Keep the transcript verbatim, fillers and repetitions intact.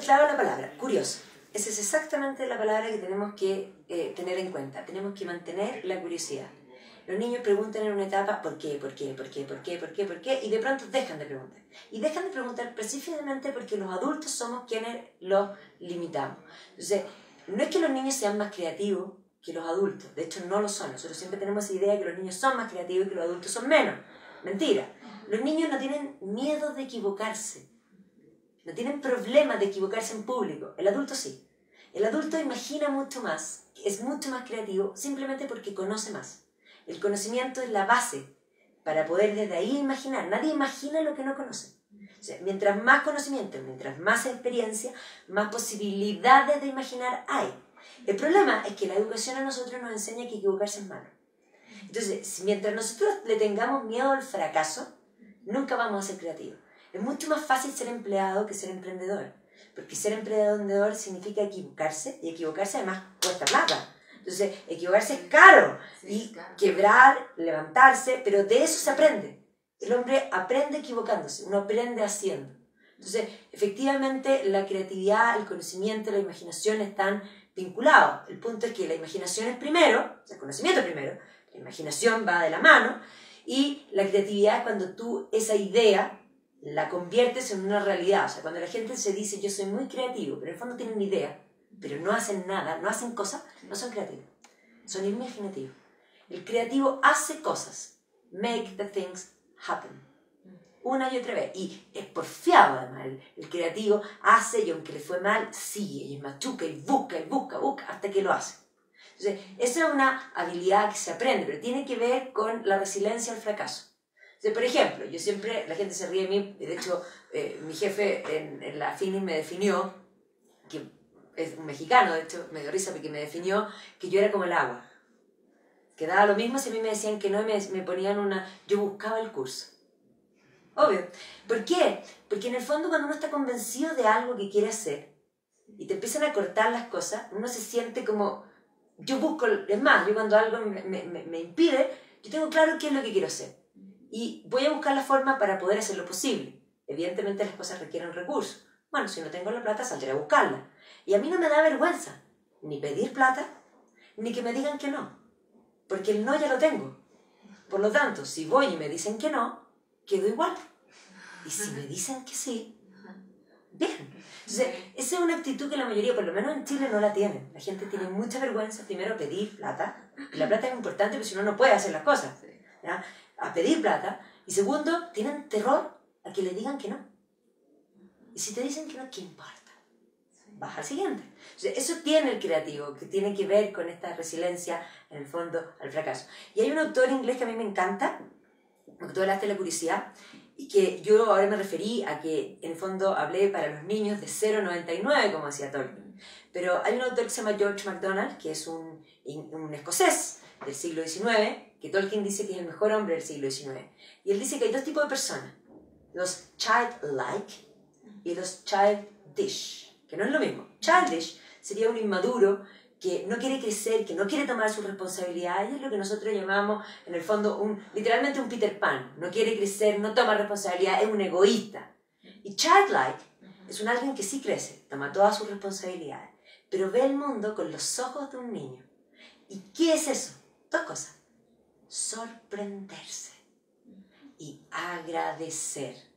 clave la palabra, curioso. Esa es exactamente la palabra que tenemos que eh, tener en cuenta. Tenemos que mantener la curiosidad. Los niños preguntan en una etapa ¿por qué? ¿Por qué? ¿Por qué? ¿Por qué? ¿Por qué? ¿Por qué? Y de pronto dejan de preguntar. Y dejan de preguntar precisamente porque los adultos somos quienes los limitamos. Entonces, no es que los niños sean más creativos que los adultos. De hecho, no lo son. Nosotros siempre tenemos esa idea de que los niños son más creativos y que los adultos son menos. Mentira. Los niños no tienen miedo de equivocarse. No tienen problema de equivocarse en público. El adulto sí. El adulto imagina mucho más, es mucho más creativo, simplemente porque conoce más. El conocimiento es la base para poder desde ahí imaginar. Nadie imagina lo que no conoce. O sea, mientras más conocimiento, mientras más experiencia, más posibilidades de imaginar hay. El problema es que la educación a nosotros nos enseña que equivocarse es malo. Entonces, si mientras nosotros le tengamos miedo al fracaso, nunca vamos a ser creativos. Es mucho más fácil ser empleado que ser emprendedor. Porque ser emprendedor significa equivocarse, y equivocarse además cuesta plata. Entonces, equivocarse es caro, y quebrar, levantarse, pero de eso se aprende. El hombre aprende equivocándose, uno aprende haciendo. Entonces, efectivamente, la creatividad, el conocimiento, la imaginación están vinculados. El punto es que la imaginación es primero, o sea, el conocimiento es primero, la imaginación va de la mano, y la creatividad es cuando tú esa idea la conviertes en una realidad. O sea, cuando la gente se dice yo soy muy creativo, pero en el fondo tienen idea, pero no hacen nada, no hacen cosas, no son creativos, son imaginativos. El creativo hace cosas, make the things happen, una y otra vez, y es porfiado además. El, el creativo hace, y aunque le fue mal, sigue, y machuca, y busca, y busca, busca, hasta que lo hace. Entonces, esa es una habilidad que se aprende, pero tiene que ver con la resiliencia al fracaso. Entonces, por ejemplo, yo siempre, la gente se ríe de mí, de hecho, eh, mi jefe en, en la Fini me definió, que es un mexicano, de hecho, me dio risa porque me definió que yo era como el agua. Que daba lo mismo si a mí me decían que no y me, me ponían una... Yo buscaba el curso. Obvio. ¿Por qué? Porque en el fondo cuando uno está convencido de algo que quiere hacer y te empiezan a cortar las cosas, uno se siente como... Yo busco... Es más, yo cuando algo me, me, me impide, yo tengo claro qué es lo que quiero hacer. Y voy a buscar la forma para poder hacerlo posible. Evidentemente las cosas requieren recursos. Bueno, si no tengo la plata, saldré a buscarla. Y a mí no me da vergüenza ni pedir plata, ni que me digan que no. Porque el no ya lo tengo. Por lo tanto, si voy y me dicen que no, quedo igual. Y si me dicen que sí, bien. Entonces, esa es una actitud que la mayoría, por lo menos en Chile, no la tienen. La gente tiene mucha vergüenza, primero, a pedir plata. Y la plata es importante, porque si no, no puede hacer las cosas, ¿ya? A pedir plata, y segundo, tienen terror a que le digan que no. Y si te dicen que no, ¿qué importa? Vas al siguiente. Entonces, eso tiene el creativo, que tiene que ver con esta resiliencia, en el fondo, al fracaso. Y hay un autor inglés que a mí me encanta, porque tú hablaste de la curiosidad, y que yo ahora me referí a que, en el fondo, hablé para los niños de cero a noventa y nueve, como decía Tolkien. Pero hay un autor que se llama George MacDonald, que es un, un escocés del siglo diecinueve, que Tolkien dice que es el mejor hombre del siglo diecinueve. Y él dice que hay dos tipos de personas, los childlike y los childish, que no es lo mismo. Childish sería un inmaduro que no quiere crecer, que no quiere tomar sus responsabilidades, es lo que nosotros llamamos, en el fondo, un, literalmente un Peter Pan. No quiere crecer, no toma responsabilidad, es un egoísta. Y childlike es un alguien que sí crece, toma todas sus responsabilidades, pero ve el mundo con los ojos de un niño. ¿Y qué es eso? Dos cosas. Sorprenderse y agradecer.